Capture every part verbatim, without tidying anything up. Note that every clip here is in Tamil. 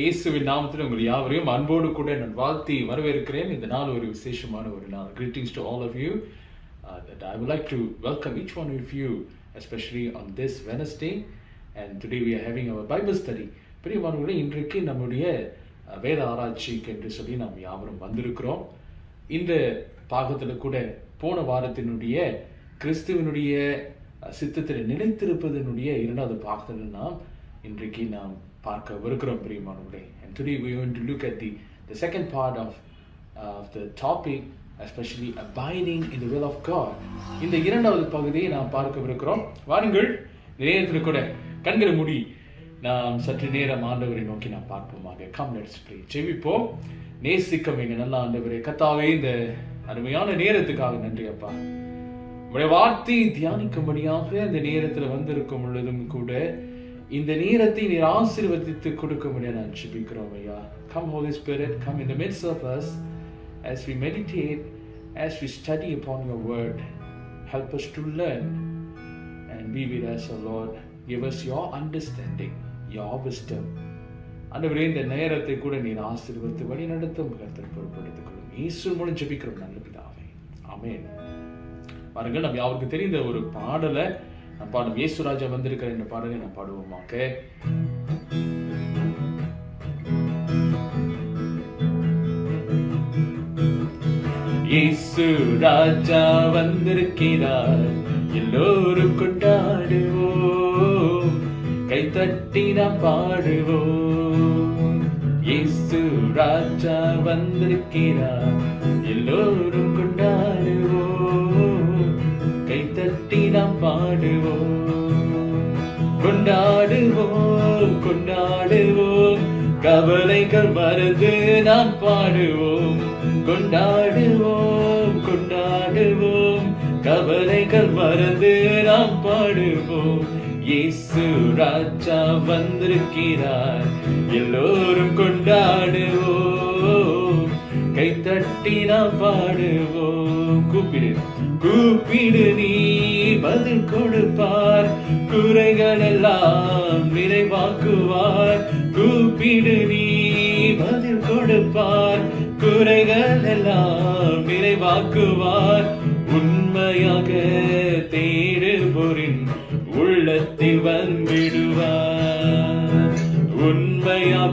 இயேசுவின் நாமத்தில் உங்கள் யாவரையும் அன்போடு கூட நான் வாழ்த்தி வரவேற்கிறேன். இந்த நாள் ஒரு விசேஷமான ஒரு நாள். Greetings to all of you. Uh, that I would like to welcome each one of you, especially on this Wednesday. And today we are having our Bible study. பிரியமானவர்களே, இன்றைக்கு நம்முடைய வேத ஆராய்ச்சிக்கு என்று சொல்லி நாம் யாவரும் வந்திருக்கிறோம். இந்த பாகத்தில் கூட போன வாரத்தினுடைய கிறிஸ்துவனுடைய சித்தத்தில் நிலைத்திருப்பதனுடைய இரண்டாவது பாகத்தில் நாம் இன்றைக்கு நாம் பார்க்க வருகிறோம் பிரியமானவர்களே. And today we are going to look at the the second part of uh, of the topic, especially abiding in the will of God. இந்த இரண்டாவது பகுதியை நாம் பார்க்க இருக்கிறோம். வாருங்கள், நேரத்தில் கூட கண்களை மூடி நாம் சற்று நேரம் ஆண்டவரை நோக்கி நாம் பார்ப்போமாக. Come, let's pray. ஜெபிப்போம். நேசிக்கும் எங்க நல்ல ஆண்டவரே, கர்த்தாவே, இந்த அருமையான நேரத்துக்காக நன்றி அப்பா. உங்களுடைய வார்த்தையை தியானிக்கும்படியாக இந்த நேரத்தில் வந்திருக்கும் பொழுதும் கூட இந்த நேரத்தை நீர் ஆசீர்வதித்து கொடுக்க முடியாது நான் ஜெபிக்கிறோம் ஐயா. Come Holy Spirit, come in the midst of us as we meditate, as we study upon your word. Help us to learn and be with us, O Lord. Give us your understanding, your wisdom. ஆண்டவரே, இந்த நேரத்தை கூட நீர் ஆசீர்வதித்து வழி நடத்தும் கர்த்தர் பொறுப்படுத்திக் கொள்ளும். இயேசு மூலம் ஜெபிக்கிறோம் நல்ல பிதாவே, ஆமென். பாருங்கள், நம்ம யாருக்கு தெரிந்த ஒரு பாடலை நான் பாடும். இயேசு ராஜா வந்திருக்கிற இந்த பாடலை நான் பாடுவோமாக்க. இயேசு ராஜா வந்திருக்கிறார், எல்லோரும் கொண்டாடுவோம், கைத்தட்டி நாம் பாடுவோம். இயேசு ராஜா வந்திருக்கிறார், எல்லோரும் கொண்டாடுவோம், கைத்தட்டி நாம் பாடுவோம். கொண்டாடுவோம் கொண்டாடுவோம், கவலைகள் மறந்து நாம் பாடுவோம். கொண்டாடுவோம் கொண்டாடுவோம், கவலைகள் மறந்து நாம் பாடுவோம். இயேசு ராஜா வந்திருக்கிறார், எல்லோரும் கொண்டாடுவோம், கைத்தட்டி நாம் பாடுவோம். கூப்பிடு கூப்பிடு நீ பதில் கொடுப்பார், குறைகள் எல்லாம் நிறைவாக்குவார். கூப்பிடு நீ பதில் கொடுப்பார், குறைகள் எல்லாம் நிறைவாக்குவார். உண்மையாக தேடுவோரின் உள்ளத்தில் வந்திடுவார். உண்மையாக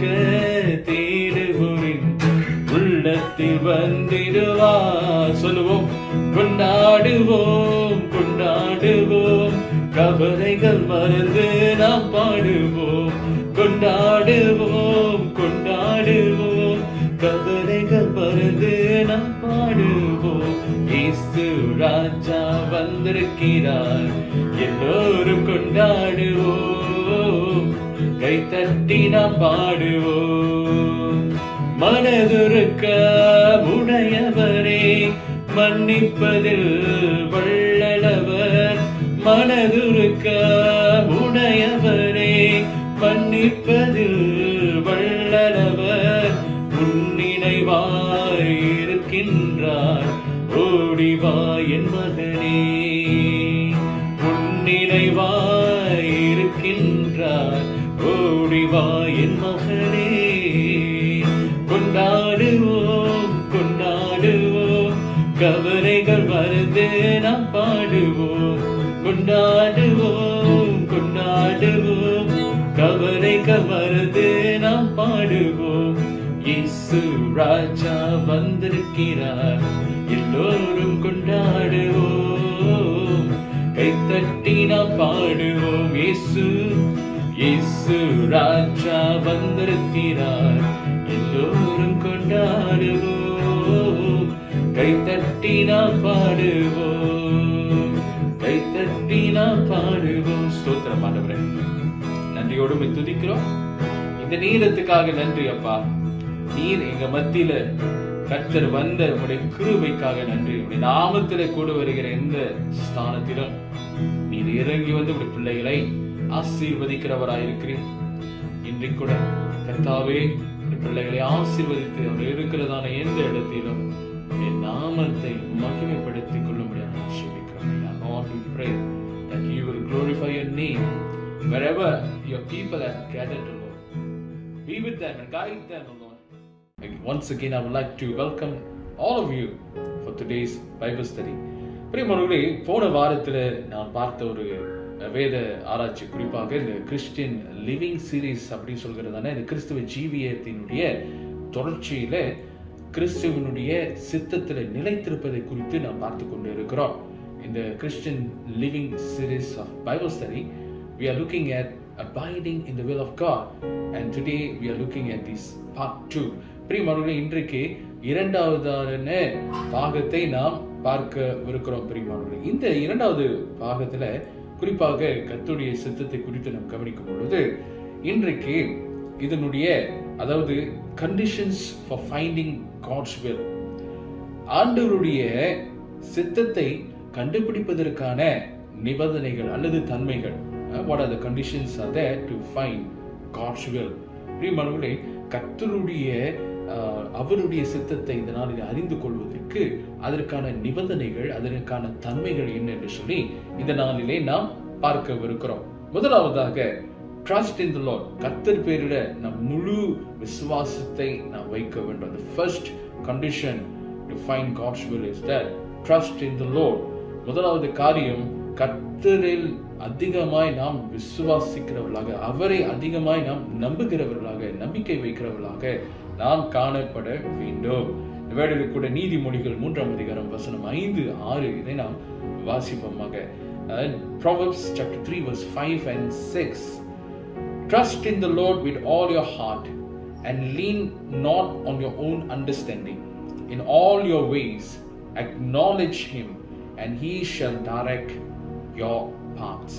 தேடுவோரின் உள்ளத்தில் வந்திடுவார். சொல்லுவோம், கொண்டாடுவோம் கொண்டாடுவோம், கவலைகள் மறந்து நாம் பாடுவோம். கொண்டாடுவோம் கொண்டாடுவோம், கவலைகள் மறந்து நாம் பாடுவோம். இயேசு ராஜா வந்திருக்கிறார், எல்லோரும் கொண்டாடுவோம், கைத்தட்டி நாம் பாடுவோம். மனதுருக்க உடையவரே, மன்னிப்பதில் வல்லவர். மனதுருக்க உடையவரே, மன்னிப்பதில் வல்லவர். உன்னினைவாய் இருக்கின்றார், ஓடிவா என் மகனே. உன்னினைவாய் இருக்கின்றார், ஓடிவா என் மகனே. கொண்டாடுவோம் கொண்டாடுவோம், கவலைகள் மறந்து நாம் பாடுவோம். கொண்டாடுவோம் கொண்டாடுவோம், கவலைகள் மறந்து நாம் பாடுவோம். இயேசு ராஜா வந்திருக்கிறார், எல்லோரும் கொண்டாடுவோம், கைத்தட்டி நாம் பாடுவோம். இயேசு இயேசு ராஜா வந்திருக்கிறார், எல்லோரும் கொண்டாடுவோம், கைத்தட்டி நாம் பாடுவோம், கைத்தட்டி நாம் பாடுவோம். ஸ்தோத்திரம் ஆண்டவரே, நன்றியோடு துதிக்கிறோம். இந்த நேரத்துக்காக நன்றி அப்பா. நீர் எங்க மத்தியில கர்த்தர் வந்த உங்களுடைய கிருபைக்காக நன்றி. உங்களுடைய நாமத்தில கூட வருகிற எந்த ஸ்தானத்திலும் நீர் இறங்கி வந்து உங்களுடைய பிள்ளைகளை ஆசீர்வதிக்கிறவராயிருக்கிறீர். இன்றைக்கு கூட கர்த்தாவே, பிள்ளைகளை ஆசீர்வதித்து அவர் இருக்கிறதான எந்த இடத்திலும் என் நாமத்தை மகிமைப்படுத்திக் கொள்ள முடியாது. Lord, we pray that you will glorify your name wherever your people have gathered, Lord. We be with them and guide them, O Lord. Once again, I would like to welcome all of you for today's Bible study. பிரியமானவர்களே, போன வாரத்தில் நான் பார்த்த ஒரு வேத ஆராய்ச்சி, குறிப்பாக இந்த கிறிஸ்டியன் லிவிங் சீரீஸ் அப்படின்னு சொல்கிறதான இந்த கிறிஸ்துவ ஜீவியத்தினுடைய தொடர்ச்சியில கிறிஸ்துவனுடைய சித்தத்தில் நிலைத்திருப்பதை குறித்து நாம் பார்த்து கொண்டு இருக்கிறோம். இந்த Christian living series of Bible study we are looking at abiding in the will of God, and today we are looking at this part two. பிரியமானவர்களே, இன்றைக்கு இரண்டாவதான பாகத்தை நாம் பார்க்க இருக்கிறோம். பிரியமானவர்களே, இந்த இரண்டாவது பாகத்துல குறிப்பாக கர்த்தருடைய சித்தத்தை குறித்து நாம் கவனிக்கும் பொழுது இன்றைக்கு இதனுடைய அதாவது conditions for finding God's will, ஆண்டவருடைய சித்தத்தை கண்டுபிடிப்பதற்கான நிபந்தனைகள் அல்லது தன்மைகள். What are the conditions are there to find God's will? பிரியமானவர்களே, கர்த்தருடைய அவருடைய சித்தத்தை இந்த நாளில் அறிந்து கொள்வதற்கு அதற்கான நிபந்தனைகள், அதற்கான தன்மைகள் என்ன என்று சொல்லி இந்த நாளிலே நாம் பார்க்கவிருக்கிறோம். முதலாவதாக trust in the Lord. கர்த்தர் பேரில் நம் முழு விசுவாசத்தை நாம் வைக்க வேண்டும். The first condition to find God's will is that trust in the Lord. முதலாவது காரியம், கர்த்தரில் அதிகமாய் நாம் விசுவாசிக்கிறவர்களாக, அவரை அதிகமாய் நாம் நம்புகிறவர்களாக, நம்பிக்கை வைக்கிறவர்களாக நாம் காணப்பட வேண்டும். வேளையில் கூட நீதிமொழிகள் மூன்றாம் அதிகாரம் வசனம் ஐந்து ஆறு இதை நாம் வாசிப்போமாக. Proverbs chapter three verse five and six. Trust in the Lord with all your heart and lean not on your own understanding. In all your ways acknowledge him and he shall direct your paths.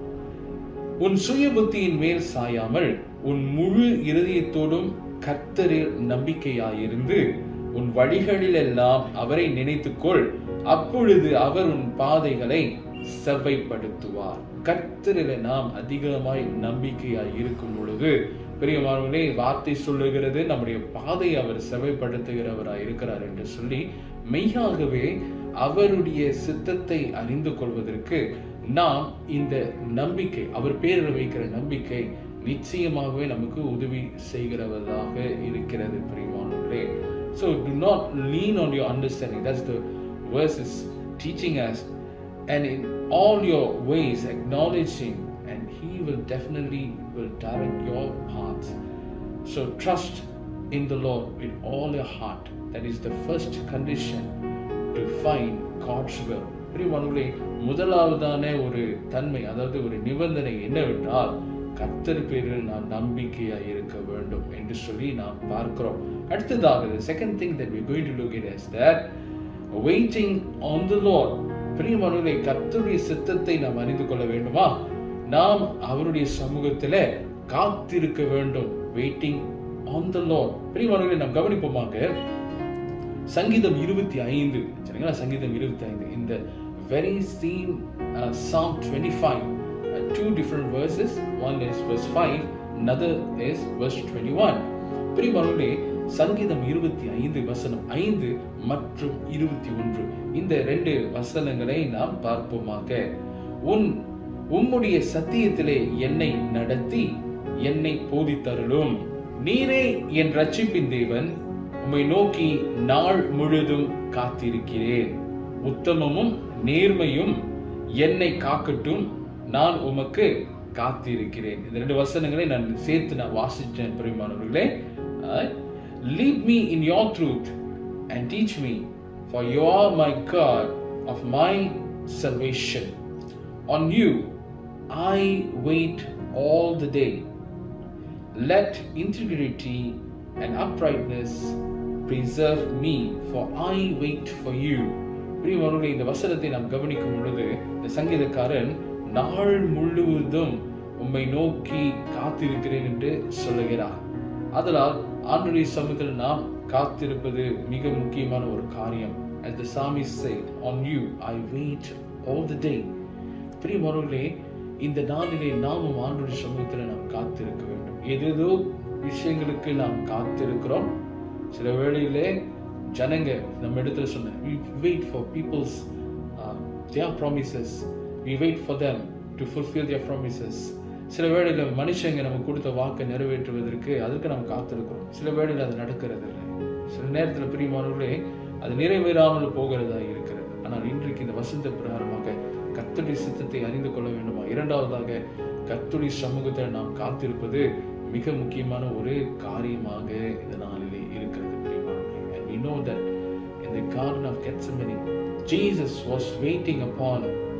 உன் சுய புத்தியின் மேல் சாயாமல் உன் முழு இருதயத்தோடும் கர்த்தரில் நம்பிக்கையாயிருந்து உன் வழிகளில் எல்லாம் அவரை நினைத்துக்கொள், அப்பொழுது அவர் உன் பாதைகளை செவ்வைப்படுத்துவார். கர்த்தரில் நாம் அதிகமாய் நம்பிக்கையாய் இருக்கும் பொழுது பிரியமானவர்களே, வார்த்தை சொல்லுகிறது நம்முடைய பாதையை அவர் செவ்வைப்படுத்துகிறவராய் இருக்கிறார் என்று சொல்லி மெய்யாகவே அவருடைய சித்தத்தை அறிந்து கொள்வதற்கு நாம் இந்த நம்பிக்கை, அவர் பேரில் வைக்கிற நம்பிக்கை நிச்சயமாகவே நமக்கு உதவி செய்கிறவதாக இருக்கிறது. பிரியமானவர்களே, so do not lean on your understanding. That's the verse is teaching us. And in all your ways acknowledge him and he will definitely will direct your paths. So trust in the Lord with all your heart. That is the first condition to find God's will. பிரியமானவர்களே, முதலாவதான ஒரு தன்மை, அதாவது ஒரு நிபந்தனை என்னவென்றால் கர்த்தர் பேரில் நாம் நம்பிக்கையாய் இருக்க வேண்டும் என்று சொல்லி நாம் பார்க்கிறோம். அடுத்ததாக the second thing that we are going to look at is that waiting on the Lord. பிரியமானவர்களே, கர்த்தருடைய சித்தத்தை நாம் அறிந்து கொள்ள வேண்டுமா? நாம் அவருடைய சமூகத்தில் காத்திருக்க வேண்டும். waiting on the Lord. பிரியமானவர்களே, நாம் கவனிப்போமாக சங்கீதம் இருபத்தி ஐந்து, சரிங்களா? சங்கீதம் இருபத்தி ஐந்து, இந்த very same uh, Psalm twenty-five, uh, two different verses. One is verse five, another is verse twenty-one. பிரியமானவர்களே, சங்கீதம் இருபத்தி ஐந்து வசனம் ஐந்து மற்றும் இருபத்தி ஒன்று, இந்த ரெண்டு வசனங்களை நாம் பார்ப்போமாக. உன் உம்முடைய சத்தியத்திலே என்னை நடத்தி என்னை போதித்தருளும். நீரே என் ரட்சிப்பின் தேவன், உம்மை நோக்கி நாள் முழுதும் காத்திருக்கிறேன். உத்தமமும் நேர்மையும் என்னை காக்கட்டும், நான் உமக்கு காத்திருக்கிறேன். இந்த ரெண்டு வசனங்களை நான் சேர்த்து நான் வாசிச்சேன். பிரியமானவர்களே, lead me in your truth and teach me, for you are my God of my salvation. On you I wait all the day. Let integrity and uprightness preserve me, for I wait for you. பிரியமானவர்களே, இந்த வசனத்தை நாம் கவனிக்கும் பொழுது இந்த சங்கீதக்காரன் நாள் முழுவதும் உம்மை நோக்கி காத்திருக்கிறேன் என்று சொல்லுகிறார். அதனால் ஆண்டவருடைய சமூகத்தில் நாம் காத்திருப்பது மிக முக்கியமான ஒரு காரியம். As the psalmist said, on you I wait all the day. பிரியமானவர்களே, இந்த நாளிலே நாமும் ஆண்டவருடைய சமூகத்தில் நாம் காத்திருக்க வேண்டும். ஏதேதோ விஷயங்களுக்கு நாம் காத்திருக்கிறோம். சில வேளையிலே ஜனங்க நம்ம இடத்துல சொன்ன we wait for people's uh, their promises. We wait for them to fulfill their promises. சில வேளையில மனுஷங்க நமக்கு கொடுத்த வாக்கை நிறைவேற்றுவதற்கு அதுக்கு நம்ம காத்திருக்கிறோம். சில வேளையில அது நடக்கிறது இல்லை. சில நேரத்தில் பிரியமானவர்களே அது நிறைவேறாமல் போகிறதா இருக்கிறது. ஆனால் இன்றைக்கு இந்த வசந்த பிரகாரமாக கர்த்தருடைய சித்தத்தை அறிந்து கொள்ள வேண்டுமா? இரண்டாவதாக கர்த்தருடைய சமூகத்தில் நாம் காத்திருப்பது மிக முக்கியமான ஒரு காரியமாக இந்த நாளிலே இருக்கிறது பிரியமானவர்களே. And we know that in the Garden of Gethsemane, Jesus was waiting upon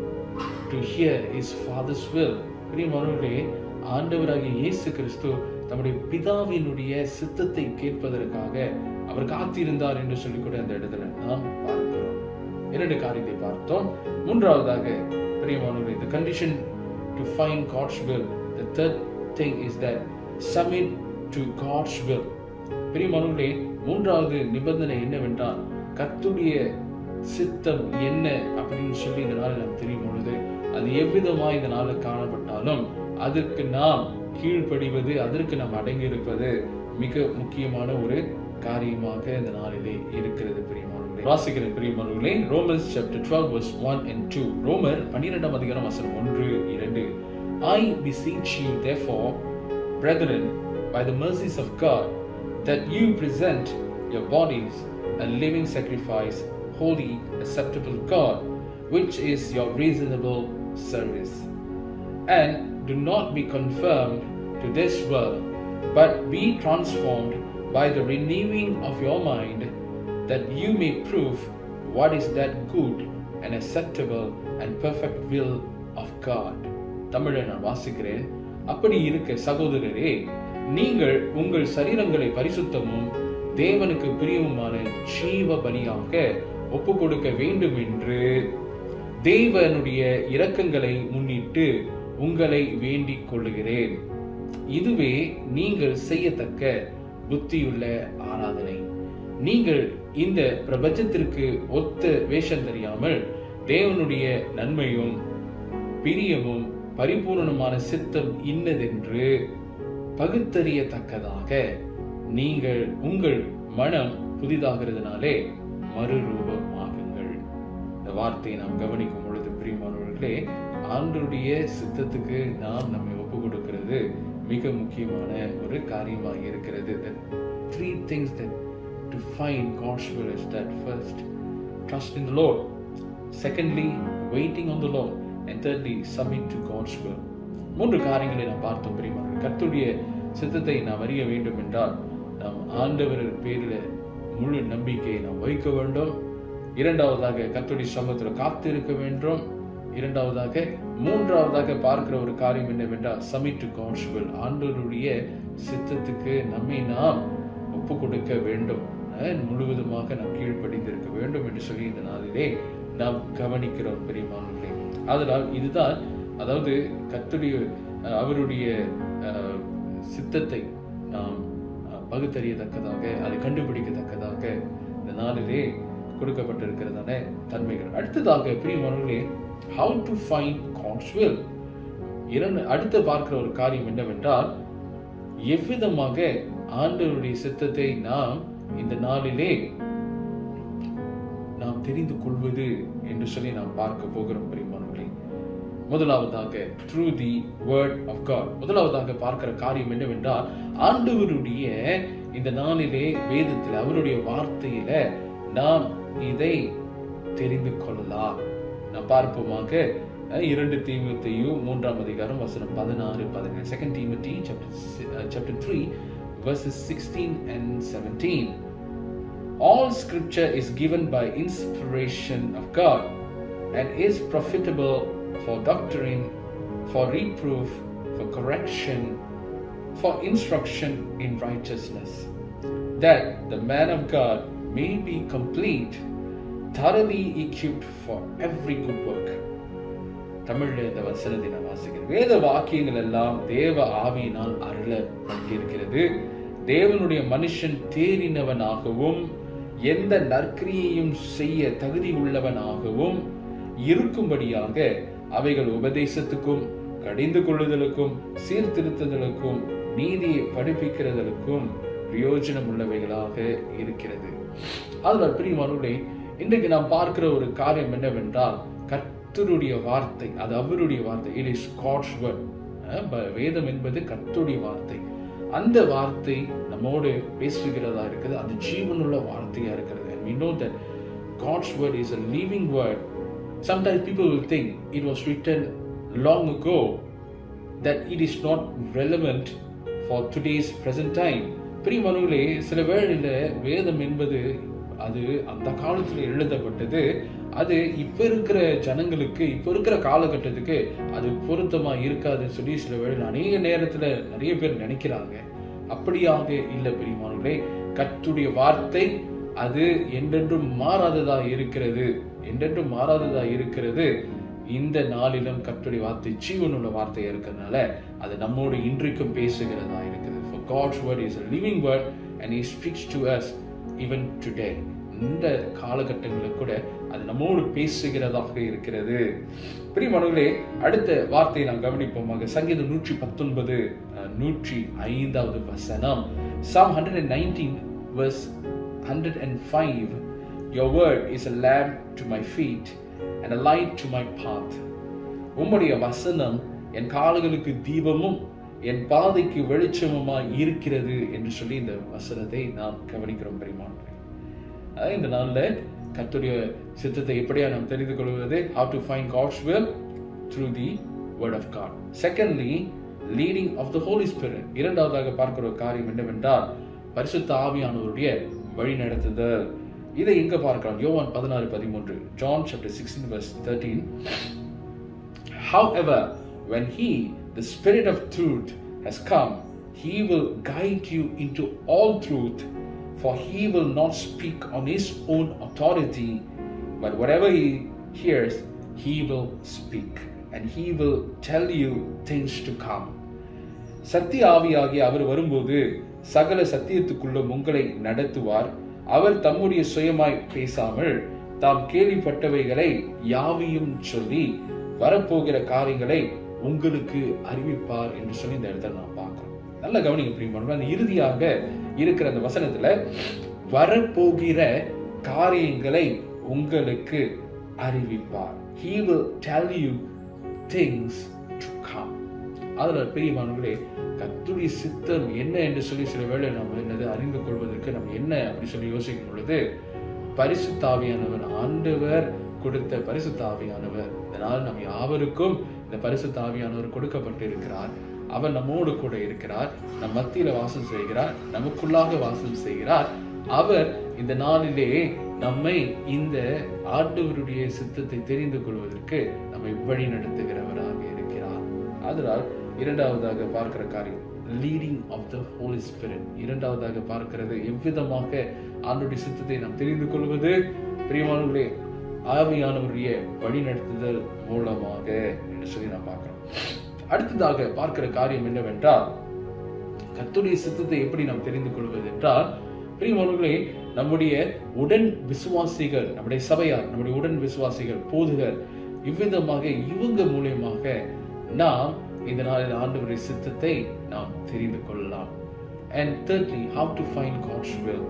to hear his Father's will. பிரியமானவர்களே, ஆண்டவராகிய இயேசு கிறிஸ்து தம்முடைய பிதாவினுடைய சித்தத்தை கேட்பதற்காக அவர் காத்திருந்தார் என்று சொல்லிக்கூட அந்த இடத்துல நாம் பார்க்கிறோம். இரண்டு காரியத்தை பார்த்தோம். மூன்றாவதாக பிரியமானவர்களே, the condition to find God's will, the third thing is that submit to God's will. பிரியமானவர்களே, மூன்றாவது நிபந்தனை என்னவென்றால் கர்த்தருடைய சித்தம் என்ன அப்படின்னு சொல்லி இந்த நாளில் நாம் தெரியும் பொழுது அது எவ்விதமாய் இந்த நாளில் காணப்பட்டாலும் அதற்கு நாம் கீழ்ப்படிவது, அதற்கு நாம் அடங்கி இருப்பது மிக முக்கியமான ஒரு காரியமாக இந்த நாளிலே இருக்கிறது பிரியமானவர்களே. வாசிக்கிற பிரியமானவர்களே, Romans chapter twelve verse one and two. ரோமர் பன்னிரண்டாம் அதிகாரம் வசனம் ஒன்று இரண்டு. I beseech you therefore, brethren, by the mercies of God, that you present your bodies a living sacrifice, holy, acceptable to God, which is your reasonable service. And do not be conformed to this world, but be transformed by the renewing of your mind, that you may prove what is that good and acceptable and perfect will of God. தமிழை நான் வாசிக்கிறேன். அப்படி இருக்க சகோதரரே, நீங்கள் உங்கள் சரீரங்களை பரிசுத்தமும் தேவனுக்கு பிரியமுமான ஜீவ பலியாக ஒப்பு கொடுக்க வேண்டும் என்று தேவனுடைய இரக்கங்களை முன்னிட்டு உங்களை வேண்டிக் கொள்ளுகிறேன். இதுவே நீங்கள் செய்யத்தக்க புத்தியுள்ள ஆராதனை. நீங்கள் இந்த பிரபஞ்சத்திற்கு ஒத்த வேஷம் தெரியாமல் தேவனுடைய நன்மையும் பிரியமும் பரிபூர்ணமான சித்தம் இன்னதென்று பகுத்தறியத்தக்கதாக நீங்கள் உங்கள் மனம் புதிதாகிறதுனாலே மறுரூபமாகுங்கள். இந்த வார்த்தையை நாம் கவனிக்கும் பொழுது பிரியமானவர்களே, ஆண்டவருடைய சித்தத்துக்கு நாம் நம்மை ஒப்பு கொடுக்கிறது மிக முக்கியமான ஒரு காரியமாக இருக்கிறது. The three things that to find God's will is that first, trust in the Lord. Secondly, waiting on the Lord. And thirdly, submit to God's will. மூன்று காரியங்களை நாம் பார்த்தோம் பிரியமானவர்களே. கர்த்தருடைய சித்தத்தை நாம் அறிய வேண்டும் என்றால் நாம் ஆண்டவர் பேரில் முழு நம்பிக்கையை நாம் வைக்க வேண்டும். இரண்டாவதாக கர்த்தருடைய சமூகத்தில் காத்திருக்க வேண்டும். இரண்டாவதாக மூன்றாவதாக பார்க்கிற ஒரு காரியம் என்னவென்றால் submit to God's will. ஆண்டவருடைய சித்தத்துக்கு நம்மை நாம் ஒப்பு கொடுக்க வேண்டும், முழுவதுமாக நாம் கீழ்ப்படிந்திருக்க வேண்டும் என்று சொல்லி இந்த நாளிலே நாம் கவனிக்கிறோம் பிரியமானவர்களே. அதனால் இதுதான், அதாவது கர்த்தருடைய அவருடைய சித்தத்தை நாம் பகுத்தறியத்தக்கதாக, அதை கண்டுபிடிக்கத்தக்கதாக இந்த நாளிலே கொடுக்கப்பட்டிருக்கிறதான தன்மைகள். அடுத்ததாக பிரியமானவர்களே, how to find God's will. இரண்டு அடுத்து பார்க்கிற ஒரு காரியம் என்னவென்றால் எவ்விதமாக ஆண்டவருடைய சித்தத்தை நாம் இந்த நாளிலே நாம் தெரிந்து கொள்வது என்று சொல்லி நாம் பார்க்க போகிறோம் பிரியமானவர்களே. முதலாவதாக through the word of God. முதலாவதாக பார்க்கிற காரியம் என்னவென்றால் ஆண்டவருடைய இந்த நாளிலே வேதத்தில் அவருடைய வார்த்தையில நாம் இதை தெரிந்து கொள்ளலாம். நாம் பார்ப்போமாக இரண்டு தீமோத்தேயு மூன்றாம் அதிகாரம் வசனம் பதினாறு பதினேழு. Second Timothy chapter uh, chapter three verses sixteen and seventeen. All scripture is given by inspiration of God and is profitable for doctrine, for reproof, for correction, for instruction in righteousness, that the man of God may be complete, thoroughly equipped for every good work. தமிழ்ல இந்த வசனத்தை நான் வாசிக்கிறேன். வேத வாக்கியங்கள் எல்லாம் தேவ ஆவியினால் அருளப்பட்டிருக்கிறது. தேவனுடைய மனுஷன் தேறினவனாகவும் எந்த நற்கிரியையும் செய்ய தகுதி உள்ளவனாகவும் இருக்கும்படியாக அவைகள் உபதேசத்துக்கும் கடிந்து கொள்ளுதலுக்கும் சீர்திருத்துதலுக்கும் நீதியை படிப்பிக்கிறதற்கும் பிரயோஜனம் உள்ளவைகளாக இருக்கிறது. அதனால் பிரியமானவர்களே, இன்றைக்கு நாம் பார்க்கிற ஒரு காரியம் என்னவென்றால் கர்த்தருடைய வார்த்தை, அது அவருடைய வார்த்தை. It is God's word. வேதம் என்பது கர்த்தருடைய வார்த்தை. அந்த வார்த்தை நம்மோடு பேசுகிறதா இருக்குது. அது ஜீவனுள்ள வார்த்தையா இருக்கிறது. And we know that God's word is a living word. Sometimes people will think it was written long ago, that it is not relevant for today's present time. பிரியமானவர்களே, சில வேளையில வேதம் என்பது அது அந்த காலத்தில் எழுதப்பட்டது, அது இப்ப இருக்கிற ஜனங்களுக்கு இப்ப இருக்கிற காலகட்டத்துக்கு அது பொருத்தமா இருக்காதுன்னு சொல்லி சில வேளையில அநேக நேரத்துல நிறைய பேர் நினைக்கிறாங்க. அப்படியாக இல்லை பிரியமானவர்களே. கர்த்தருடைய வார்த்தை அது என்றென்றும் மாறாததா இருக்கிறது, என்றென்றும் மாறாததா இருக்கிறது. இந்த நாளிலும் கர்த்தருடைய வார்த்தை ஜீவனுள்ள வார்த்தையா இருக்கிறதுனால அது நம்மோடு இன்றைக்கும் பேசுகிறதா இருக்குது. For God's word is a living word and He speaks to us even today. இந்த காலகட்டங்களில் கூட அது நம்மோடு பேசுகிறதாக இருக்கிறது. பிரியமானவர்களே, அடுத்த வார்த்தையை நாம் கவனிப்போமாக. சங்கீதம் நூற்றி பத்தொன்பது நூற்றி ஐந்தாவது வசனம். Psalm one nineteen verse one hundred five. Your word is a lamp to my feet and a light to my path. உம்முடைய வசனம் என் கால்களுக்கு தீபமும் என் பாதைக்கு வெளிச்சமுமாய் இருக்கிறது என்று சொல்லி இந்த வசனத்தை நாம் கவனிக்கிறோம். பிரியமானவர்களே, இந்த நாள்ல கர்த்தருடைய சித்தத்தை எப்படியா நாம் தெரிந்து கொள்வது? How to find God's will? Through the word of God. Secondly, leading of the Holy Spirit. இரண்டாவதாக பார்க்கிற ஒரு காரியம் என்னவென்றால் பரிசுத்த ஆவியானவருடைய வழி நடத்துதல். இதை எங்க பார்க்கலாம்? யோவான் பதினாறு பதிமூன்று. John chapter sixteen verse thirteen. However, when he, the Spirit of truth, has come, he will guide you into all truth, for he will not speak on his own authority, but whatever he hears, he will speak, and he will tell you things to come. சத்திய ஆவியாகிய அவர் வரும்போது சகல சத்தியத்துக்குள்ள உங்களை நடத்துவார். அவர் தம்முடைய சுயமாய் பேசாமல் தாம் கேள்விப்பட்டவைகளை யாவையும் சொல்லி வரப்போகிற காரியங்களை உங்களுக்கு அறிவிப்பார் என்று சொல்லி இந்த இடத்துல நாம் பார்க்கிறோம். நல்ல கவனிங்க பிரியமானவர்களே, அந்த இறுதியாக இருக்கிற அந்த வசனத்துல வரப்போகிற காரியங்களை உங்களுக்கு அறிவிப்பார். He will tell you things to come. அதுல பிரியமானவர்களே, கர்த்தருடைய சித்தம் என்ன என்று சொல்லி சில வேளை நம்ம என்னது அறிந்து கொள்வதற்கு நம்ம என்ன அப்படி சொல்லி யோசிக்கும் பொழுது பரிசுத்த ஆவியானவர், ஆண்டவர் கொடுத்த பரிசுத்த ஆவியானவர். இதனால் நம்ம யாவருக்கும் இந்த பரிசுத்த ஆவியானவர் கொடுக்கப்பட்டு இருக்கிறார். அவர் நம்மோடு கூட இருக்கிறார், நம் மத்தியில வாசம் செய்கிறார், நமக்குள்ளாக வாசம் செய்கிறார். அவர் இந்த நாளிலே நம்மை இந்த ஆண்டவருடைய சித்தத்தை தெரிந்து கொள்வதற்கு நம்மை வழி நடத்துகிறவராக இருக்கிறார். அதனால் இரண்டாவதாக பார்க்கிற காரியம் leading of the Holy Spirit. இரண்டாவதாக பார்க்கிறது எவ்விதமாக ஆண்டவருடைய சித்தத்தை நாம் தெரிந்து கொள்வது? பிரியமானவர்களே, ஆவியானவருடைய வழி நடத்துதல் மூலமாக என்று சொல்லி நாம் பார்க்கிறோம். அடுத்ததாக பார்க்கிற காரியம் என்னவென்றால் கர்த்தருடைய சித்தத்தை எப்படி நாம் தெரிந்து கொள்வது என்றால், பிரியமானவர்களே, நம்முடைய உடன் விசுவாசிகள், நம்முடைய சபையார், நம்முடைய உடன் விசுவாசிகள், போதுகர், இவ்விதமாக இவங்க மூலியமாக நாம் இந்த நாளில் ஆண்டவருடைய சித்தத்தை நாம் தெரிந்து கொள்ளலாம். And thirdly, how to find God's will.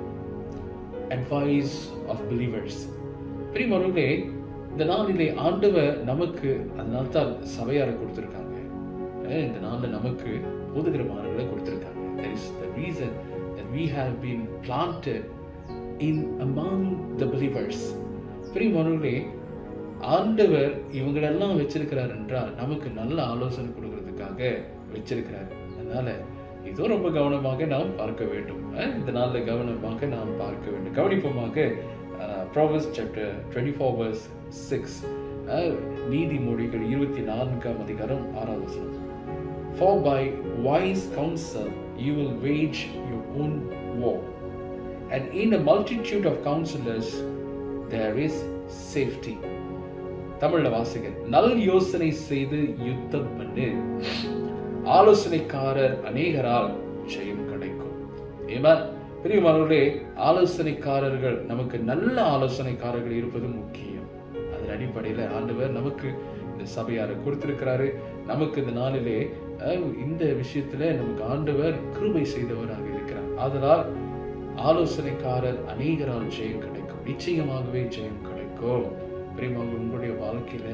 Advice of believers. பிரியமானவர்களே, இந்த நாளிலே ஆண்டவர் நமக்கு அதனால்தான் சபையாரை கொடுத்திருக்காங்க, இந்த நாளில் நமக்கு போதுகிறமானவர்களை கொடுத்திருக்காங்க. That is the reason that we have been planted in among the believers. பிரியமானவர்களே, ஆண்டவர் இவங்களெல்லாம் வச்சிருக்கிறார் என்றால் நமக்கு நல்ல ஆலோசனை கொடுக்கறதுக்காக வச்சிருக்கிறார். அதனால இதோ ரொம்ப கவனமாக நாம் பார்க்க வேண்டும். இந்த நாள்ல கவனமாக நாம் பார்க்க வேண்டும். கவனிப்போமாக Proverbs chapter twenty-four verse six. நீதிமொழிகள் இருபத்தி நான்காம் அதிகாரம் ஆறாவது வசனம். For by wise counsel you will wage your own war, and in a multitude of counselors there is safety. தமிழ்ல வாசிக்க, நல் யோசனை செய்து யுத்தம் பண்ணு, ஆலோசனைக்காரர் அநேகரால் ஜெயம் கிடைக்கும். ஏமா பிரியமானவர்களே, ஆலோசனைக்காரர்கள், நமக்கு நல்ல ஆலோசனைக்காரர்கள் இருப்பது முக்கியம். அதன் அடிப்படையில் ஆண்டவர் நமக்கு இந்த சபையாரை கொடுத்திருக்கிறாரு. நமக்கு இந்த நாளிலே இந்த விஷயத்துல நமக்கு ஆண்டவர் கிருபை செய்தவராக இருக்கிறார். அதனால் ஆலோசனைக்காரர் அநேகரால் ஜெயம் கிடைக்கும், நிச்சயமாகவே ஜெயம் கிடைக்கும். பிரியமாக உங்களுடைய வாழ்க்கையில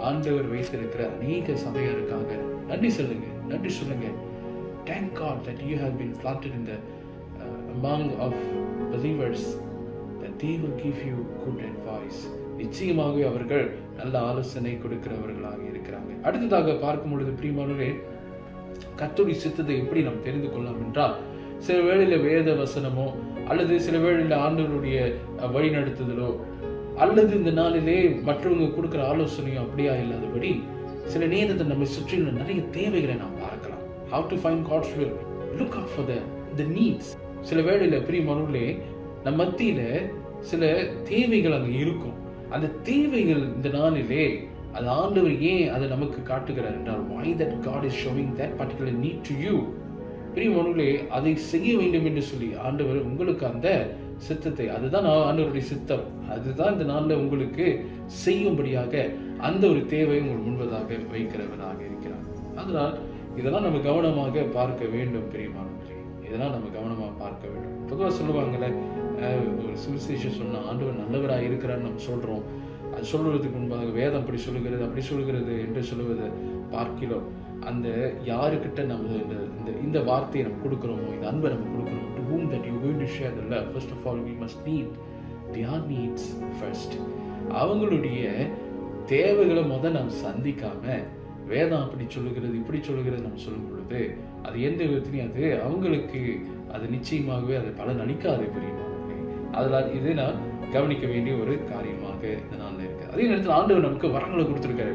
ஆண்டவர் வைத்திருக்கிற அநேக சபையாருக்காக நன்றி சொல்லுங்க, நன்றி சொல்லுங்க. Thank God that you have been planted in the uh, among of believers, that they will give you good advice. நிச்சயமாகவே அவர்கள் நல்ல ஆலோசனை கொடுக்கிறவர்களாக இருக்கிறாங்க. அடுத்ததாக பார்க்கும் பொழுது பிரியமானவர்களே, கர்த்தருடைய சித்தத்தை எப்படி நாம் தெரிந்து கொள்ளலாம் என்றால், சில வேளையில வேத வசனமோ அல்லது சில வேளையில ஆண்டவருடைய வழி நடத்துதலோ அல்லது இந்த நாளிலே மற்றவங்க கொடுக்கிற ஆலோசனையோ அப்படியா இல்லாதபடி சில நேரத்தை நம்ம சுற்றியுள்ள நிறைய தேவைகளை நாம் பார்க்கலாம். How to find God's will? Look out for the the needs. சில வேளையில பிரியமானவர்களே, நம்ம மத்தியில சில தேவைகள் அங்க இருக்கும். அந்த தேவைகள் இந்த நாளிலே அது ஆண்டவர் ஏன் அதை நமக்கு காட்டுகிறார் என்றால், why that God is showing that particular need to you. பிரியமானவர்களே, அதை செய்ய வேண்டும் என்று சொல்லி ஆண்டவர் உங்களுக்கு அந்த சித்தத்தை, அதுதான் ஆண்டவருடைய சித்தம், அதுதான் இந்த நாளில் உங்களுக்கு செய்யும்படியாக அந்த ஒரு தேவை உங்கள் முன்பதாக வைக்கிறவராக இருக்கிறார். அதனால் இதெல்லாம் நம்ம கவனமாக பார்க்க வேண்டும் பிரியமானவர்களே, இதெல்லாம் நம்ம கவனமாக பார்க்க வேண்டும். பொதுவாக சொல்லுவாங்கல்ல, ஒரு சுவிசேஷம் சொன்னா ஆண்டவர் நல்லவராக இருக்கிறான்னு நம்ம சொல்றோம். அது சொல்றதுக்கு முன்பாக வேதம் அப்படி சொல்லுகிறது அப்படி சொல்லுகிறது என்று சொல்லுவதை பார்க்கிறோம். அந்த யாருக்கிட்ட நம்ம இந்த இந்த வார்த்தையை நம்ம கொடுக்குறோமோ, இந்த அன்பை நம்ம கொடுக்குறோம், to whom that you going to share the love, first of all we must need their needs first. அவங்களுடைய தேவைகளை முதல் நாம் சந்திக்காம வேதம் அப்படி சொல்லுகிறது இப்படி சொல்லுகிறது நம்ம சொல்லும் பொழுது அது எந்த விதத்திலையும் அது அவங்களுக்கு அது நிச்சயமாகவே அது பலன் அளிக்காது பிரியமானவர்களே. அதனால் இது நான் கவனிக்க வேண்டிய ஒரு காரியமாக இந்த நாளில் இருக்கு. அதே நேரத்தில் ஆண்டவர் நமக்கு வரங்களை கொடுத்திருக்காரு.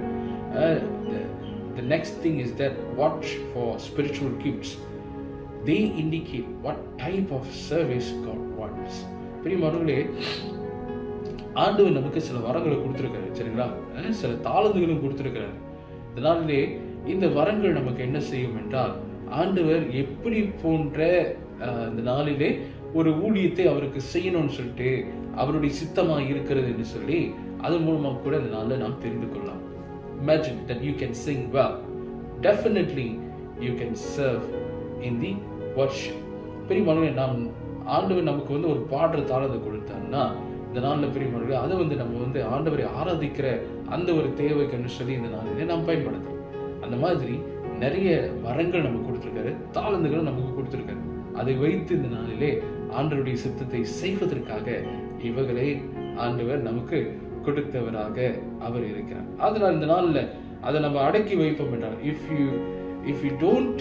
The next thing is that watch for spiritual gifts. They indicate what type of service God wants. பிரியமானவர்களே, ஆண்டவர் நமக்கு சில வரங்களை கொடுத்திருக்காரு, சரிங்களா? சில தாளந்துகளும் கொடுத்திருக்கிறார். இதனாலே இந்த வரங்கள் நமக்கு என்ன செய்யும் என்றால், ஆண்டவர் எப்படி போன்ற இந்த நாளிலே ஒரு ஊழியத்தை அவருக்கு செய்யணும்னு சொல்லிட்டு அவருடைய சித்தமா இருக்கிறது என்று சொல்லி அதன் மூலமாக கூட இந்த நாளில் நாம் தெரிந்து கொள்ளலாம். Imagine that you can sing well. Definitely you can serve in the worship. பெரியமானவர்களே, நாம் ஆண்டவர் நமக்கு வந்து ஒரு பாடுற தாளத்தை கொடுத்தாருன்னா இந்த நாளில் பெரியமானவர்களே அதை வந்து நம்ம வந்து ஆண்டவரை ஆராதிக்கிற அந்த ஒரு தேவைக்குன்னு சொல்லி இந்த நாளிலே நாம் பயன்படுத்தலாம். அந்த மாதிரி நிறைய வரங்கள் நமக்கு கொடுத்திருக்காரு, தாளந்துகளும் நமக்கு கொடுத்திருக்காரு. அதை வைத்து இந்த நாளிலே ஆண்டவருடைய சித்தத்தை செய்வதற்காக இவர்களை ஆண்டவர் நமக்கு கொடுத்தவராக அவர் இருக்கிறார். அதனால் இந்த நாள்ல அதை நம்ம அடக்கி வைப்போம் என்றால், if you if you don't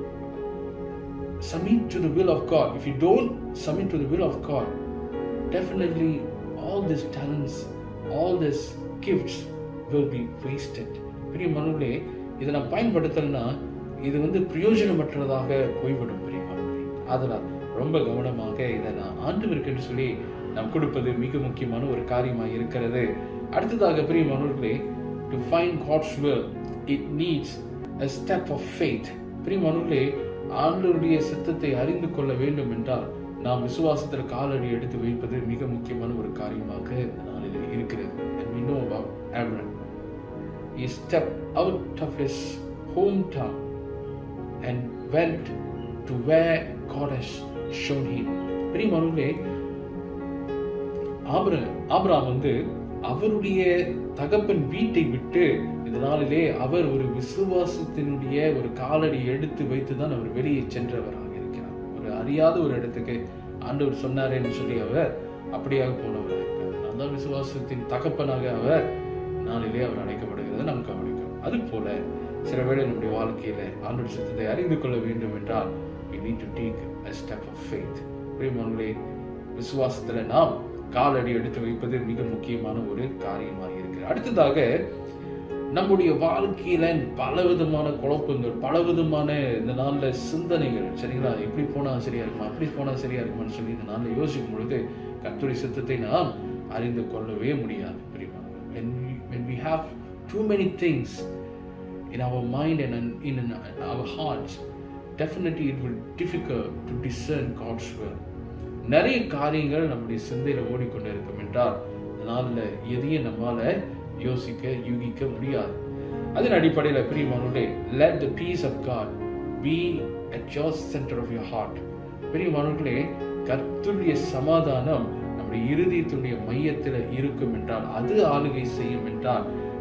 submit to the will of God, if you don't submit to the will of God, definitely all these talents, all these gifts will be wasted. பிரியமானவர்களே, இதை நாம் பயன்படுத்தலைன்னா இது வந்து பிரயோஜனமற்றதாக போய்விடும் பிரியமானவர்களே. அதனால் ரொம்ப கவனமாக இதை நான் ஆண்டவருக்கு என்று சொல்லி நாம் கொடுப்பது மிக முக்கியமான ஒரு காரியமாக இருக்கிறது. அடுத்ததாக பிரியமானவர்களே, to find God's will it needs a step of faith. பிரியமானவர்களே, ஆண்டவருடைய சித்தத்தை அறிந்து கொள்ள வேண்டும் என்றால் நாம் விசுவாசத்தில் காலடி எடுத்து வைப்பது மிக முக்கியமான ஒரு காரியமாக இந்த நாளில் இருக்கிறது. And we know about Abraham. He stepped out of his hometown and went to where God has shown him. பிரியமானவர்களே, ஆபிரகாம் வந்து அவருடைய தகப்பன் வீட்டை விட்டு இந்த நாளிலே அவர் ஒரு விசுவாசத்தினுடைய ஒரு காலடி எடுத்து வைத்துதான் அவர் வெளியே சென்றவராக இருக்கிறார். ஒரு அறியாத ஒரு இடத்துக்கு ஆண்டவர் சொன்னாரே என்று சொல்லி அவர் அப்படியாக போனவராக இருக்கிறார். அதான் விசுவாசத்தின் தகப்பனாக அவர் நாளிலே அவர் அழைக்கப்படுகிறத நாம் கவனிக்கிறோம். அது போல சில வேளை நம்முடைய வாழ்க்கையில ஆண்டவர் சித்தத்தை அறிந்து கொள்ள வேண்டும் என்றால் we need to take a step of faith. பிரியமானவர்களே, விசுவாசத்துல நாம் காலடி எடுத்து வைப்பது மிக முக்கியமான ஒரு காரியமாக இருக்கு. அடுத்ததாக நம்முடைய வாழ்க்கையில பல விதமான குழப்பங்கள், பல விதமான இந்த நாள்ல சிந்தனைகள், சரிங்களா? எப்படி போனா சரியா இருக்குமா, அப்படி போனா சரியா இருக்குமான்னு சொல்லி இந்த நாள்ல யோசிக்கும் பொழுது கர்த்தருடைய சித்தத்தை நாம் அறிந்து கொள்ளவே முடியாது. When we, when we have too many things in our mind and in, in our hearts, definitely it will be difficult to discern God's will. நிறைய காரியங்கள் நம்முடைய சிந்தையில ஓடிக்கொண்டு இருக்கும் என்றால் அதனால எதையும் நம்மால யோசிக்க யூகிக்க முடியாது. அதன் அடிப்படையில் பிரியமானவர்களே, let the peace of God be at your center of your heart. பிரியமானவர்களே, கர்த்தருடைய சமாதானம் நம்முடைய இருதயத்துடைய மையத்தில் இருக்கும் என்றால், அது ஆளுகை செய்யும் என்றால்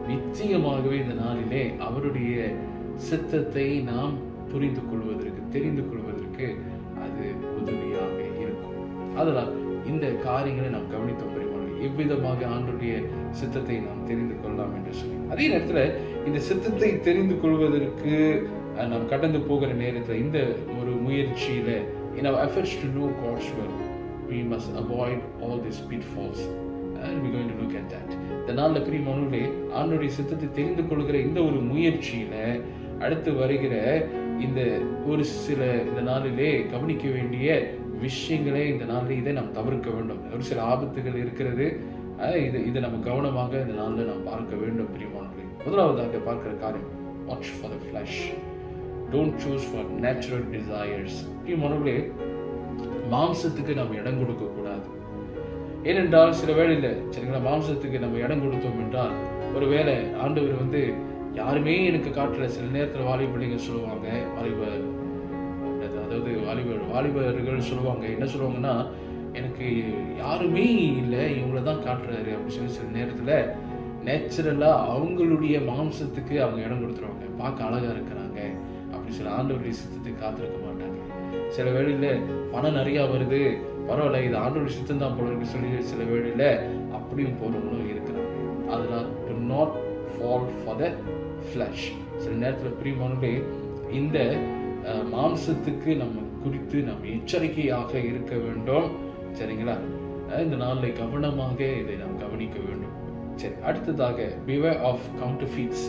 நிச்சயமாகவே இந்த நாளிலே அவருடைய சித்தத்தை நாம் புரிந்து கொள்வதற்கு தெரிந்து கொள்வதற்கு அது உதவியாக இருக்கும். அதனால் இந்த காரியங்களை நாம் கவனித்தோம். எவ்விதமாக ஆண்டவருடைய சித்தத்தை நாம் தெரிந்து கொள்ளலாம் என்று சொல்லி, அதே நேரத்துல இந்த சித்தத்தை தெரிந்து கொள்வதற்கு நாம் கடந்து போகிற நேரத்துல இந்த ஒரு முயற்சியில in our efforts to know God's will, we must avoid all these pitfalls, and we're going to look at that. இந்த நாள்ல பிரியமானவர்களே, ஆண்டவருடைய சித்தத்தை தெரிந்து கொள்கிற இந்த ஒரு முயற்சியில அடுத்து வருகிற இந்த ஒரு சில இந்த நாளிலே கவனிக்க வேண்டிய விஷயங்களே இந்த நாளில் இதை நாம் தவிர்க்க வேண்டும். ஒரு சில ஆபத்துகள் இருக்கிறது. இது இதை நம்ம கவனமாக இந்த நாளில் நாம் பார்க்க வேண்டும் பிரியமானவர்களே. முதலாவதாக பார்க்கிற காரியம், watch for the flesh, don't choose for natural desires. பிரியமானவர்களே, மாம்சத்துக்கு நம்ம இடம் கொடுக்க கூடாது. ஏனென்றால் சில வேளையில சரிங்களா, மாம்சத்துக்கு நம்ம இடம் கொடுத்தோம் என்றால் ஒருவேளை ஆண்டவர் வந்து யாருமே எனக்கு காட்டல. சில நேரத்தில் வாலிப பிள்ளைங்க சொல்லுவாங்க, வாலிப அதாவது வாலிபர் வாலிபர்கள் சொல்லுவாங்க, என்ன சொல்லுவாங்கன்னா, எனக்கு யாருமே இல்லை, இவங்கள தான் காட்டுறாரு அப்படின்னு சொல்லி சில நேரத்தில் நேச்சுரலா அவங்களுடைய மாம்சத்துக்கு அவங்க இடம் கொடுத்துருவாங்க. பார்க்க அழகா இருக்கிறாங்க அப்படி சில ஆண்டவருடைய சித்தத்தை காத்திருக்க மாட்டாங்க. சில வேளையில பணம் நிறைய வருது, பரவாயில்ல, இது ஆண்டவருடைய சித்தம் தான் போல இருக்கு சொல்லி சில வேளையில அப்படியும் போறவங்களும் இருக்கிறாங்க. அதனால் do not fall for the flesh. சில நேரத்தில் பிரியமானவர்களே, இந்த மாம்சத்துக்கு நம்ம குறித்து நம்ம எச்சரிக்கையாக இருக்க வேண்டும். சரிங்களா, இந்த நாளில் கவனமாக இதை நாம் கவனிக்க வேண்டும். சரி, அடுத்ததாக beware of counterfeits.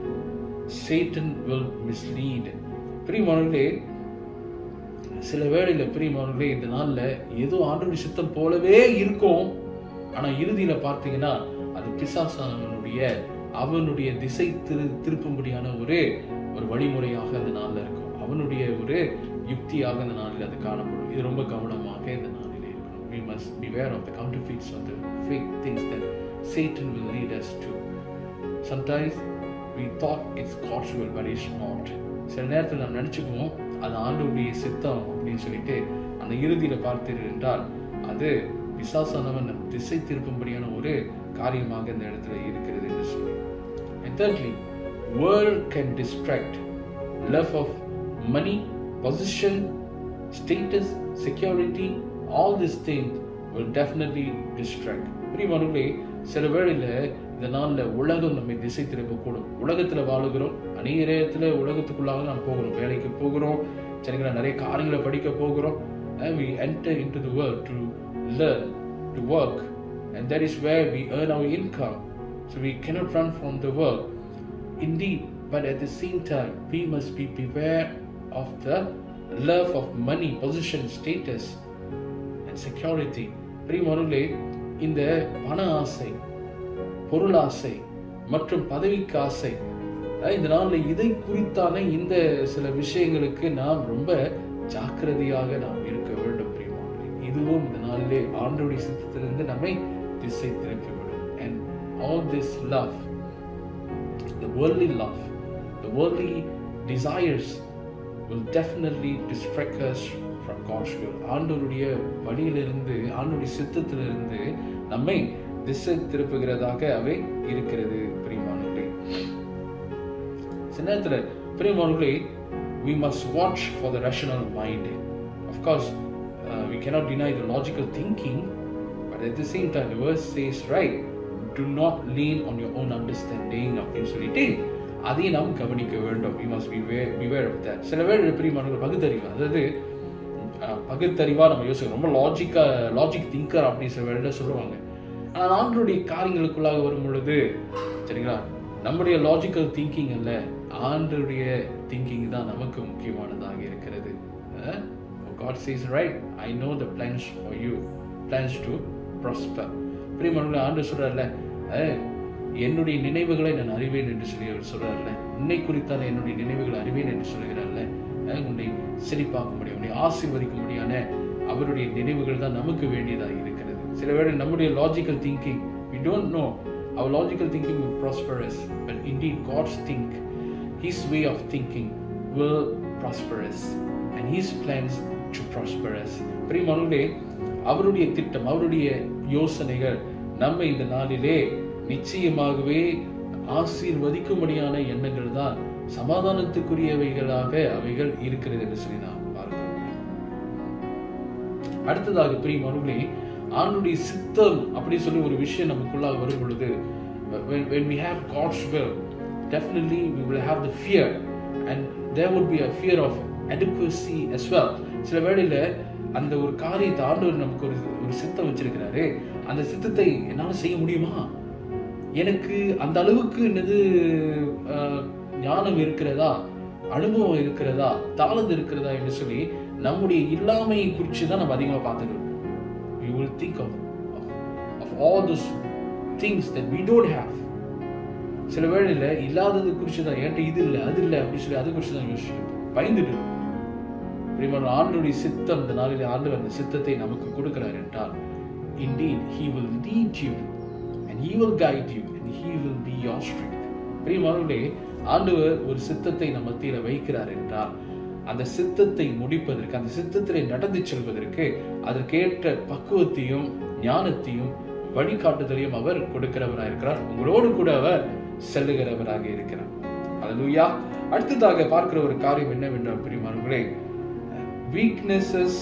Satan will mislead. பிரியமானவர்களே, சில வேளையில பிரியமானவர்களே இந்த நாள்ல ஏதோ ஆண்டவருடைய சித்தம் போலவே இருக்கும், ஆனா இறுதியில பார்த்தீங்கன்னா அது பிசாசானவனுடைய அவனுடைய திசை திரு திருப்பும்படியான ஒரு ஒரு வழிமுறையாக அந்த நாள்ல இருக்கும். அவனுடைய ஒரு யுக்தியாக இந்த நாளில் அது காணப்படும். இது ரொம்ப கவனமாக இந்த நாளில் இருக்கணும். We must beware of the counterfeits, of the fake things that Satan will lead us to. Sometimes we thought it's God's will, but it's not. சில நேரத்தில் நாம் நினைச்சுக்குவோம் அது ஆண்டவருடைய சித்தம் அப்படின்னு சொல்லிட்டு, அந்த இறுதியில பார்த்தீர்கள் என்றால் அது பிசாசானவன் திசை திருப்பும்படியான ஒரு காரியமாக இந்த இடத்துல இருக்கிறது என்று சொல்லி. And thirdly, world can distract. Love of money, position, status, security, all these things will definitely distract. பிரியமானவர்களே, சில வேளையில இந்த நாள்ல உலகம் நம்மை திசை திருப்பக்கூடும். உலகத்துல வாழுகிறோம், அநேக நேரத்துல உலகத்துக்குள்ளாக நாம் போகிறோம், வேலைக்கு போகிறோம், சரிங்களா, நிறைய காரியங்களை படிக்க போகிறோம். And we enter into the world to learn, to work, and that is where we earn our income. So we cannot run from the world. Indeed, but at the same time, we must be beware of the love of money, position, status, and security. பிரியமானவர்களே, இந்த பண ஆசை, பொருள் ஆசை மற்றும் பதவிக்கு ஆசை, இந்த நாளில் இதை குறித்தான இந்த சில விஷயங்களுக்கு நாம் ரொம்ப ஜாக்கிரதையாக நாம் இருக்க வேண்டும். பிரியமானவர்களே, இதுவும் இந்த நாளிலே ஆண்டவருடைய சித்தத்திலிருந்து நம்மை திசை திருப்பிவிடும். And all this love, the worldly love, the worldly desires will definitely distract us from God's will. ஆண்டவருடைய வழியிலிருந்து, ஆண்டவருடைய சித்தத்திலிருந்து நம்மை திசை திருப்புகிறதாக அவை இருக்கிறது. பிரியமானவர்களே, சில நேரத்துல பிரியமானவர்களே, we must watch for the rational mind. Of course, uh, we cannot deny the logical thinking, but at the same time the verse says, right, do not lean on your own understanding அப்படின்னு சொல்லிட்டு அதையும் நாம் கவனிக்க வேண்டும். We must be beware of that. சில பேர் பிரியமானவர்கள் பகுத்தறிவு, அதாவது பகுத்தறிவா நம்ம யோசிக்கிறோம், ரொம்ப லாஜிக்கா லாஜிக் திங்கர் அப்படின்னு சில வேலை சொல்லுவாங்க. ஆனால் ஆண்டவருடைய காரியங்களுக்குள்ளாக வரும் பொழுது சரிங்களா, நம்முடைய லாஜிக்கல் திங்கிங் அல்ல, ஆண்டவருடைய திங்கிங் தான் நமக்கு முக்கியமானதாக இருக்கிறது. God says, right, I know the plans for you, plans to prosper. பிரியமானவர்களே, ஆண்டவர் சொல்றாருல, என்னுடைய நினைவுகளை நான் அறிவேன் என்று சொல்லி அவர் சொல்றாருல, உன்னை குறித்தான என்னுடைய நினைவுகளை அறிவேன் என்று சொல்கிறார்ல, உன்னை செழிப்பாக்க முடியும், உன்னை ஆசீர்வதிக்க முடியான அவருடைய நினைவுகள் தான் நமக்கு வேண்டியதாக இருக்கிறது. சில வேளை நம்முடைய logical thinking, we don't know, our logical thinking will prosper us, but indeed God's think, His way of thinking will prosper us, and His plans to prosper us. பிரியமானவர்களே, அவருடைய திட்டம், அவருடைய யோசனைகள் நம்ம இந்த நாளிலே நிச்சயமாகவே ஆசீர்வதிக்கும்படியான எண்ணங்கள் தான் சமாதானத்துக்குரியவைகளாக அவைகள் இருக்கிறது என்று சொல்லி நாம் பார்க்கிறோம். அடுத்ததாக பிரியமானவர்களே, ஆண்டவருடைய சித்தம் அப்படி சொல்லி ஒரு விஷயம் நமக்குள்ளாக வரும் பொழுது, when, when we have God's will, definitely we will have the fear, and there would be a fear of adequacy as well. சில வேளையில அந்த ஒரு காரியத்தை ஆண்டவர் நமக்கு ஒரு ஒரு சித்தம் வச்சிருக்கிறாரு, அந்த சித்தத்தை என்னால செய்ய முடியுமா, எனக்கு அந்த அளவுக்கு என்னது ஞானம் இருக்கிறதா, அனுபவம் இருக்கிறதா, தாளந்து இருக்கிறதா என்று சொல்லி நம்முடைய இல்லாமையை குறித்து தான் நம்ம அதிகமாக பார்த்துட்டு இருக்கோம். You will think of, of, of all those things that we don't have. சில வேளையில இல்லாதது குறித்து தான், என்கிட்ட இது இல்லை அது இல்லை அப்படின்னு சொல்லி அது குறித்து தான் யோசிச்சுட்டு பயந்துட்டு இருக்கோம். ஆண்டவருடைய சித்தம் இந்த நாளிலே ஆண்டவர் அந்த சித்தத்தை நமக்கு கொடுக்கிறார் என்றால், indeed he will lead you and he will guide you and he will be your strength. பிரியமானவர்களே, ஆண்டவர் ஒரு சித்தத்தை நம்ம மத்தியில வைக்கிறார் என்றால் அந்த சித்தத்தை முடிப்பதற்கு, அந்த சித்தத்திலே நடந்து செல்வதற்கு அதற்கேற்ற பக்குவத்தையும் ஞானத்தையும் வழிகாட்டுதலையும் அவர் கொடுக்கிறவராக இருக்கிறார். உங்களோடு கூட அவர் செல்லுகிறவராக இருக்கிறார். அல்லேலூயா. அடுத்ததாக பார்க்கிற ஒரு காரியம் என்னவென்றால் பிரியமானவர்களே, weaknesses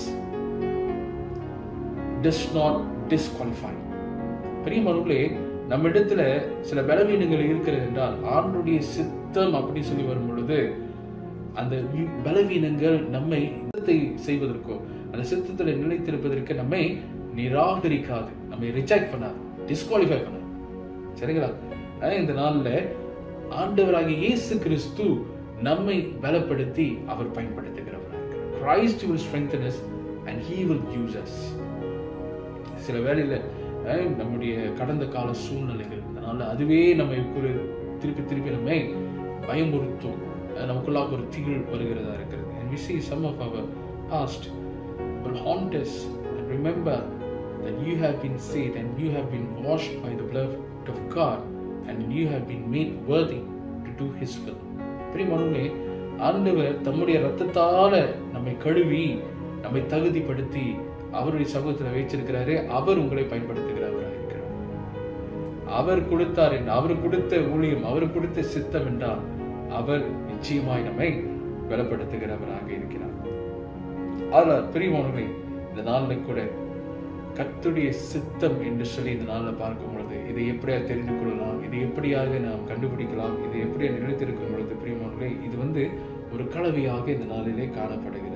does not disqualify. பிரியமானவர்களே, நம்ம இடத்துல சில பலவீனங்கள் இருக்கிறது என்றால் ஆண்டவருடைய சித்தம் அப்படி சொல்லி வரும் பொழுது அந்த பலவீனங்கள் நம்மை சித்தத்தை செய்வதற்கோ அந்த சித்தத்தில் நிலைத்திருப்பதற்கு நம்மை நிராகரிக்காது, நம்மை ரிஜெக்ட் பண்ணாது, டிஸ்குவாலிஃபை பண்ணாது. சரிங்களா? இந்த நாள்ல ஆண்டவராகிய இயேசு கிறிஸ்து நம்மை பலப்படுத்தி அவர் பயன்படுத்துகிறவராக இருக்கிறார். Christ will strengthen us and he will use us. சில வேளையில நம்முடைய கடந்த கால சூழ்நிலைகள் அதனால அதுவே நம்மை திருப்பி திருப்பி நம்மை பயமுறுத்தும், நமக்குள்ளாக ஒரு திகில் வருகிறதா இருக்கிறது. And we see some of our past will haunt us. And remember that you have been saved and you have been washed by the blood of God and you have been made worthy to do his will. பிரியமானவர்களே, ஆண்டவர் தம்முடைய இரத்தத்தால நம்மை கழுவி நம்மை தகுதிப்படுத்தி அவருடைய சமூகத்தில் வைச்சிருக்கிறாரு. அவர் உங்களை பயன்படுத்துகிறவராக இருக்கிறார். அவர் கொடுத்தார் என்று, அவர் கொடுத்த ஊழியம், அவர் கொடுத்த சித்தம் என்றால் அவர் நிச்சயமாய் நம்மை பலப்படுத்துகிறவராக இருக்கிறார். ஆனால் பிரியமானவர்களே, இந்த நாளில் கூட கர்த்தருடைய சித்தம் என்று சொல்லி இந்த நாளில் பார்க்கும் பொழுது இதை எப்படியா தெரிந்து கொள்ளலாம், இதை எப்படியாக நாம் கண்டுபிடிக்கலாம், இதை எப்படியா நிலைத்திருக்கும் பொழுது பிரியமானவர்களே, இது வந்து ஒரு கலவையாக இந்த நாளிலே காணப்படுகிறது.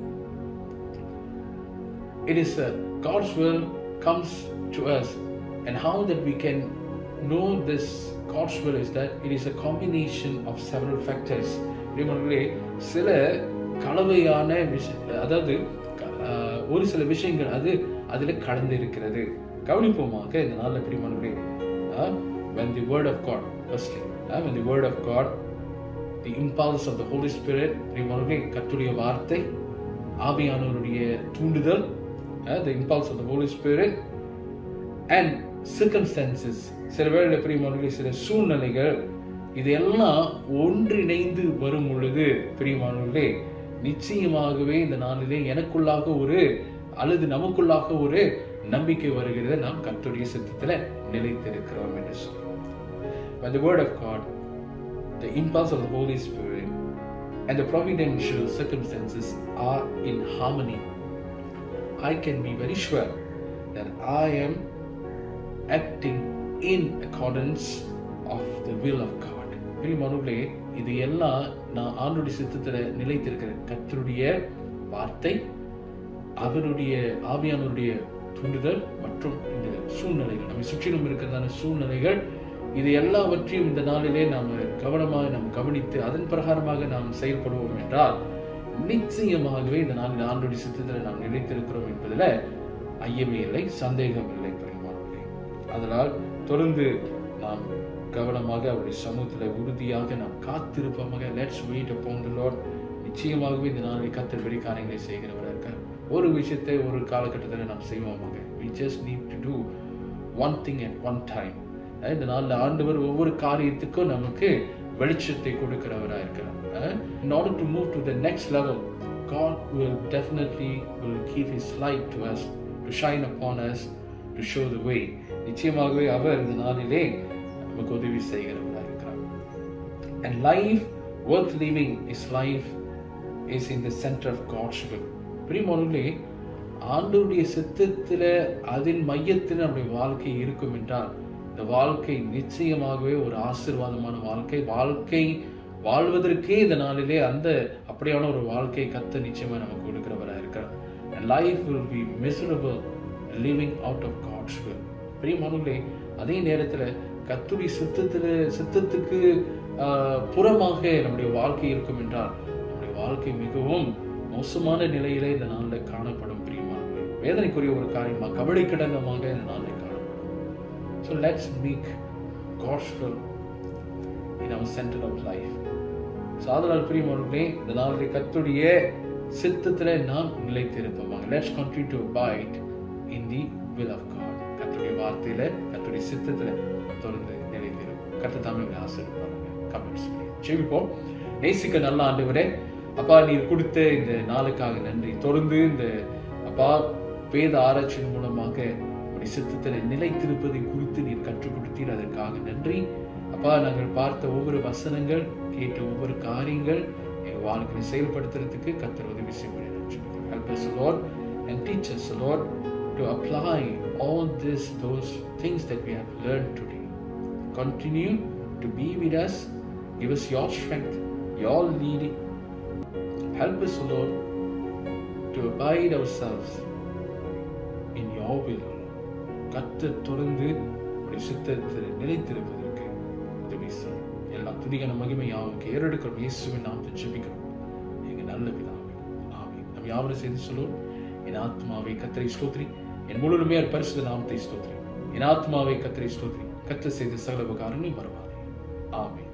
It is a, God's will comes to us, and how that we can know this God's will is that it is a combination of several factors. பிரியமானவர்களே, சில கலவையான விஷயம், அதாவது ஒரு சில விஷயங்கள் அது அதில் கலந்து இருக்கிறது. கவனிப்போமாக இந்த நாளில் பிரியமானவர்களே, when the word of God, firstly, when the word of God, the impulse of the Holy Spirit, பிரியமானவர்களே, கர்த்தருடைய வார்த்தை, ஆவியானவருடைய தூண்டுதல், the impulse of the Holy Spirit and circumstances, சில வேளை பிரியமானவர்களே சில சூழ்நிலைகள், இதெல்லாம் ஒன்றிணைந்து வரும் பொழுது பிரியமானவர்களே நிச்சயமாகவே இந்த நாளிலே எனக்குள்ளாக ஒரு அல்லது நமக்குள்ளாக ஒரு நம்பிக்கை வருகிறது, நாம் கர்த்தருடைய சித்தத்தில் நிலைத்திருக்கிறோம் என்று சொல்லி. When the word of God, the impulse of the Holy Spirit and the providential circumstances are in harmony, I can be very sure that I am acting in accordance of the will of God. பிரியமானவர்களே, இது எல்லாம் நான் ஆண்டவருடைய சித்தத்தில் நிலைத்திருக்கிறேன். கர்த்தருடைய வார்த்தை, அவருடைய ஆவியானவருடைய தூண்டுதல் மற்றும் இந்த சூழ்நிலைகள், நம்ம சுற்றிலும் இருக்கிறதான சூழ்நிலைகள், இது எல்லாவற்றையும் இந்த நாளிலே நாம் கவனமாக நாம் கவனித்து அதன் பிரகாரமாக நாம் செயல்படுவோம் என்றால் நிச்சயமாகவே இந்த நாளில் ஆண்டவருடைய சித்தத்தில் நாம் நிலைத்திருக்கிறோம் என்பதில் ஐயமே இல்லை, சந்தேகம் இல்லை பிரியமானவர்களே. அதனால் தொடர்ந்து நாம் கவனமாக அவருடைய சமூகத்தில் உறுதியாக நாம் காத்திருப்போமாக. Let's wait upon the Lord. நிச்சயமாகவே இந்த நாளில் கர்த்தர் பெரிய காரியங்களை செய்கிறவராக இருக்கார். ஒரு விஷயத்தை ஒரு காலகட்டத்தில் நாம் செய்வோமாக. we just need to do one thing at one time. இந்த நாளில் ஆண்டவர் ஒவ்வொரு காரியத்துக்கும் நமக்கு வெளிச்சத்தை கொடுக்கிறவராக இருக்கிறார். In order to move to the next level, God will definitely will give his light to us, to shine upon us, to show the way. நிச்சயமாகவே அவர் இந்த நாளிலே நமக்கு உதவி செய்கிறவராக இருக்கிறார். And life worth living is life is in the center of God's will. பிரியமானவர்களே, ஆண்டவருடைய சித்தத்தில் அதன் மையத்தில் நம்முடைய வாழ்க்கை இருக்கும் என்றால் இந்த வாழ்க்கை நிச்சயமாகவே ஒரு ஆசீர்வாதமான வாழ்க்கை. வாழ்க்கை வாழ்வதற்கே இந்த நாளிலே அந்த அப்படியான ஒரு வாழ்க்கை கத்த நிச்சயமா நமக்கு கொடுக்கிறவராக இருக்கிறார். And life will be miserable living out of God's will. பிரியமானவர்களே, அதே நேரத்தில் கர்த்தருடைய சித்தத்தில் சித்தத்துக்கு புறமாக நம்முடைய வாழ்க்கை இருக்கும் என்றால் நம்முடைய வாழ்க்கை மிகவும் மோசமான நிலையிலே இந்த நாளில் காணப்படும். பிரியமானவர்களே, வேதனைக்குரிய ஒரு காரியமா கபடி கடங்கமாக இந்த நாளில் காணப்படும். So let's make God's will in our center of life. சாதனால் பிரியமானவர்களே, இந்த நாளிலே கர்த்தருடைய சித்தத்திலே நாம் நிலைத்திருப்போமாக. Let's continue to abide in the will of God. கர்த்தருடைய வார்த்தையில கர்த்தருடைய சித்தத்தில தொடர்ந்து நிலைத்திருப்போம். கர்த்தர் தாமே உங்களை ஆசீர்வதிப்பாராக. கமெண்ட்ஸ் ஜெபிப்போம். நேசிக்க நல்ல ஆண்டவரே, அப்பா, நீர் கொடுத்த இந்த நாளுக்காக நன்றி. தொடர்ந்து இந்த அப்பா வேத ஆராய்ச்சியின் மூலமாக உடைய சித்தத்தில் நிலைத்திருப்பதை குறித்து நீர் கற்றுக் கொடுத்தீர். அதற்காக நன்றி. அப்பா, நாங்கள் பார்த்த ஒவ்வொரு வசனங்கள், கேட்ட ஒவ்வொரு காரியங்கள் எங்கள் வாழ்க்கையை செயல்படுத்துறதுக்கு கர்த்தர் உதவி செய்ய. Help us, Lord, and teach us, Lord, to apply all this, those things that we have learned today. Continue to be with us. Give us your strength, your leading. Help us, Lord, to abide ourselves in your will. கர்த்தர் தொடர்ந்து உடைய சித்தத்தில் நிலைத்திருப்பதற்கு உதவி செய்யும். எல்லா துதிகான மகிமையாவும் ஏறெடுக்கிறோம். இயேசுவின் நாமத்தை ஜெபிக்கிறோம் எங்க நல்ல பிதாவே, ஆமென். நாம் யாவரும் சேர்ந்து சொல்லுவோம். என் ஆத்மாவை கர்த்தரை ஸ்தோத்திரி, என் முழுமையா பரிசுத்த நாமத்தை ஸ்தோத்திரி. என் ஆத்மாவை கர்த்தரை ஸ்தோத்திரி, கர்த்தர் செய்த சகல உபகாரங்களை மறவாதே. ஆமென்.